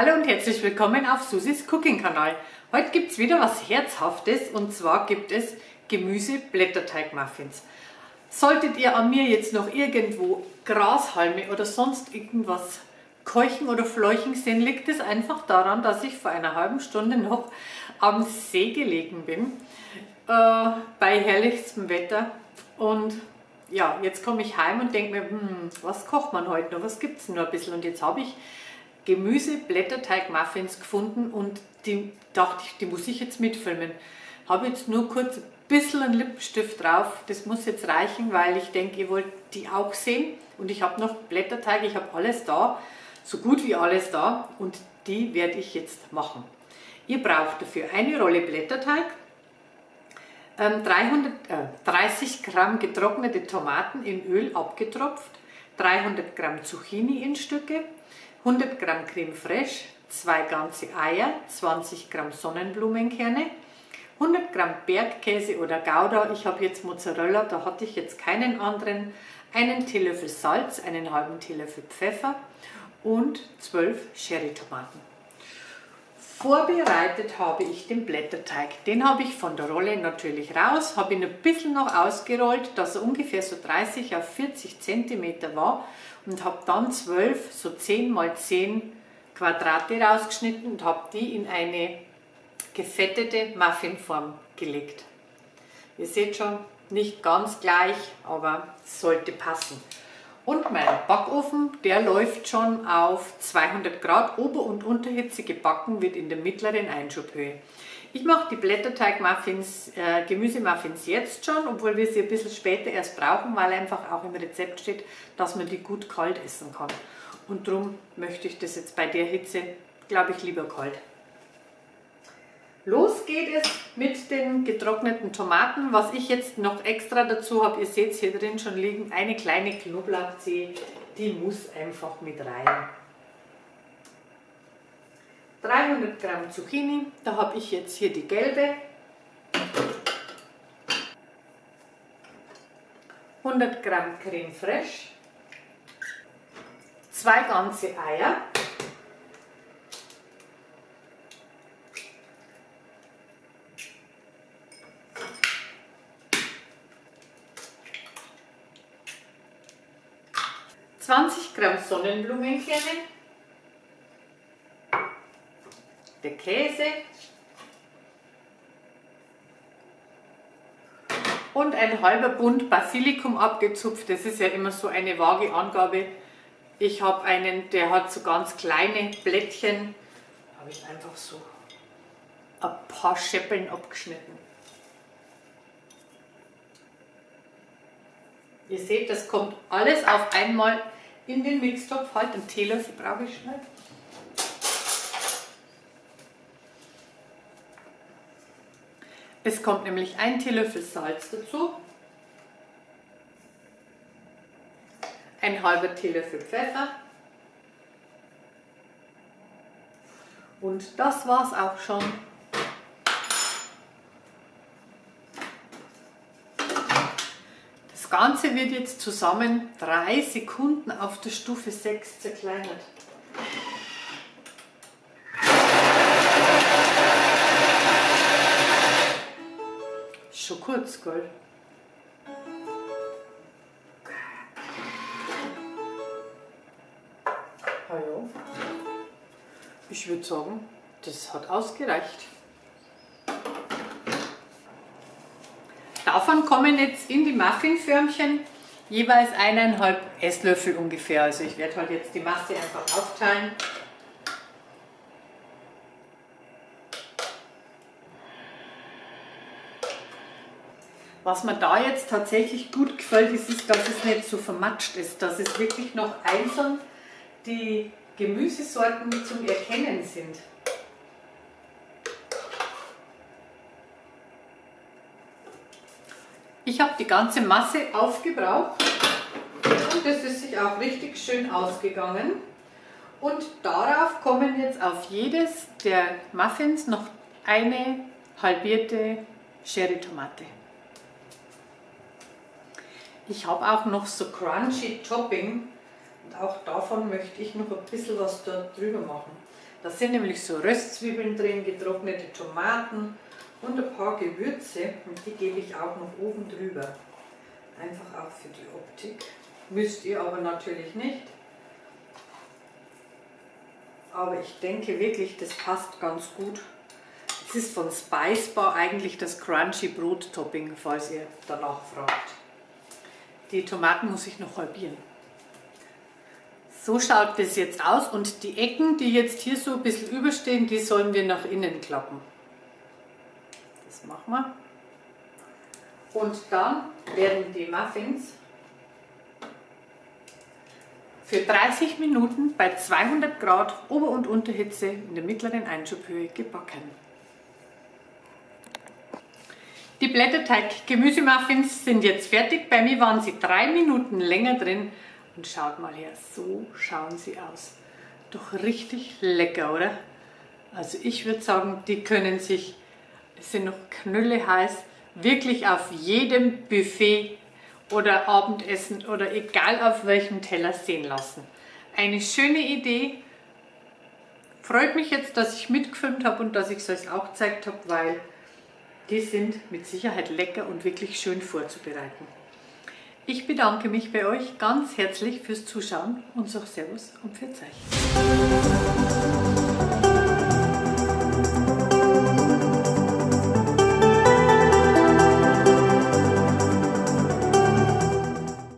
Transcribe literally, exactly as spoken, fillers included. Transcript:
Hallo und herzlich willkommen auf Susis Cooking Kanal. Heute gibt es wieder was Herzhaftes und zwar gibt es Gemüse-Blätterteig-Muffins. Solltet ihr an mir jetzt noch irgendwo Grashalme oder sonst irgendwas keuchen oder fleuchen sehen, liegt es einfach daran, dass ich vor einer halben Stunde noch am See gelegen bin, äh, bei herrlichstem Wetter. Und ja, jetzt komme ich heim und denke mir, hm, was kocht man heute noch, was gibt es noch ein bisschen? Und jetzt habe ich Gemüse-Blätterteig-Muffins gefunden und die dachte ich, die muss ich jetzt mitfilmen. Habe jetzt nur kurz ein bisschen einen Lippenstift drauf, das muss jetzt reichen, weil ich denke, ihr wollt die auch sehen. Und ich habe noch Blätterteig, ich habe alles da, so gut wie alles da und die werde ich jetzt machen. Ihr braucht dafür eine Rolle Blätterteig, dreihundertdreißig Gramm getrocknete Tomaten in Öl abgetropft, dreihundert Gramm Zucchini in Stücke, hundert Gramm Creme Fraiche, zwei ganze Eier, zwanzig Gramm Sonnenblumenkerne, hundert Gramm Bergkäse oder Gouda, ich habe jetzt Mozzarella, da hatte ich jetzt keinen anderen, einen Teelöffel Salz, einen halben Teelöffel Pfeffer und zwölf Cherrytomaten. Vorbereitet habe ich den Blätterteig, den habe ich von der Rolle natürlich raus, habe ihn ein bisschen noch ausgerollt, dass er ungefähr so dreißig auf vierzig Zentimeter war und habe dann zwölf, so zehn mal zehn Quadrate rausgeschnitten und habe die in eine gefettete Muffinform gelegt. Ihr seht schon, nicht ganz gleich, aber es sollte passen. Und mein Backofen, der läuft schon auf zweihundert Grad, Ober- und Unterhitze, gebacken wird in der mittleren Einschubhöhe. Ich mache die Blätterteig-Muffins, äh, Gemüsemuffins jetzt schon, obwohl wir sie ein bisschen später erst brauchen, weil einfach auch im Rezept steht, dass man die gut kalt essen kann. Und darum möchte ich das jetzt bei der Hitze, glaube ich, lieber kalt. Los geht es mit den getrockneten Tomaten. Was ich jetzt noch extra dazu habe, ihr seht es hier drin schon liegen, eine kleine Knoblauchzehe, die muss einfach mit rein. dreihundert Gramm Zucchini, da habe ich jetzt hier die gelbe. hundert Gramm Creme Fraiche. Zwei ganze Eier. zwanzig Gramm Sonnenblumenkerne, der Käse und ein halber Bund Basilikum abgezupft. Das ist ja immer so eine vage Angabe. Ich habe einen, der hat so ganz kleine Blättchen, habe ich einfach so ein paar Scheppeln abgeschnitten. Ihr seht, das kommt alles auf einmal in den Mixtopf. Halt, einen Teelöffel brauche ich schnell. Es kommt nämlich ein Teelöffel Salz dazu, ein halber Teelöffel Pfeffer und das war's auch schon. Das Ganze wird jetzt zusammen drei Sekunden auf der Stufe sechs zerkleinert. Schon kurz, gell? Ah ja. Ich würde sagen, das hat ausgereicht. Davon kommen jetzt in die Muffinförmchen jeweils eineinhalb Esslöffel ungefähr. Also ich werde halt jetzt die Masse einfach aufteilen. Was mir da jetzt tatsächlich gut gefällt, ist, ist, dass es nicht so vermatscht ist, dass es wirklich noch einzeln die Gemüsesorten zum Erkennen sind. Ich habe die ganze Masse aufgebraucht und das ist sich auch richtig schön ausgegangen. Und darauf kommen jetzt auf jedes der Muffins noch eine halbierte Cherrytomate. Ich habe auch noch so Crunchy Topping und auch davon möchte ich noch ein bisschen was da drüber machen. Da sind nämlich so Röstzwiebeln drin, getrocknete Tomaten und ein paar Gewürze und die gebe ich auch noch oben drüber. Einfach auch für die Optik. Müsst ihr aber natürlich nicht. Aber ich denke wirklich, das passt ganz gut. Es ist von Spice Bar eigentlich das Crunchy Brot-Topping, falls ihr danach fragt. Die Tomaten muss ich noch halbieren. So schaut das jetzt aus und die Ecken, die jetzt hier so ein bisschen überstehen, die sollen wir nach innen klappen. Das machen wir. Und dann werden die Muffins für dreißig Minuten bei zweihundert Grad Ober- und Unterhitze in der mittleren Einschubhöhe gebacken. Die Blätterteig-Gemüsemuffins sind jetzt fertig. Bei mir waren sie drei Minuten länger drin. Und schaut mal her, so schauen sie aus. Doch richtig lecker, oder? Also ich würde sagen, die können sich, es sind noch knülleheiß, wirklich auf jedem Buffet oder Abendessen oder egal auf welchem Teller sehen lassen. Eine schöne Idee. Freut mich jetzt, dass ich mitgefilmt habe und dass ich es euch auch gezeigt habe, weil die sind mit Sicherheit lecker und wirklich schön vorzubereiten. Ich bedanke mich bei euch ganz herzlich fürs Zuschauen und sage Servus und Pfiat euch.